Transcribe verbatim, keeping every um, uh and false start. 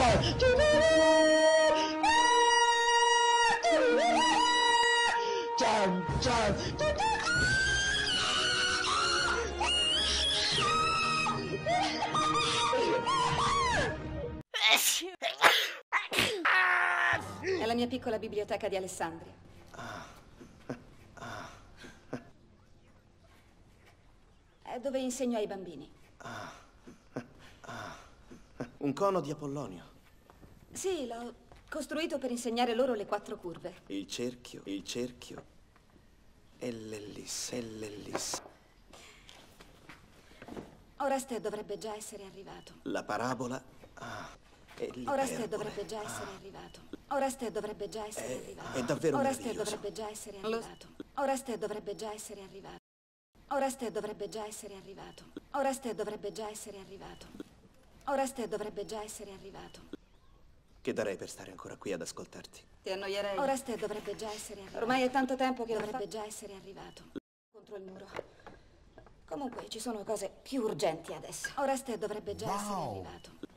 È la mia piccola biblioteca di Alessandria. È dove insegno ai bambini. Un cono di Apollonio. Sì, l'ho costruito per insegnare loro le quattro curve. Il cerchio, il cerchio e l'ellisse, e l'ellisse. Oreste dovrebbe già essere arrivato. La parabola ah, e l'iperbole. Oreste dovrebbe già essere ah. arrivato. Oreste dovrebbe già essere È, arrivato. è davvero Oreste meraviglioso. dovrebbe già essere arrivato. Oreste dovrebbe già essere arrivato. Oreste dovrebbe già essere arrivato. Oreste dovrebbe già essere arrivato. Oreste dovrebbe già essere arrivato. Che darei per stare ancora qui ad ascoltarti. Ti annoierei. Oreste dovrebbe già essere arrivato. Ormai è tanto tempo che dovrebbe già essere arrivato. Contro il muro. Comunque ci sono cose più urgenti adesso. Oreste dovrebbe già essere arrivato.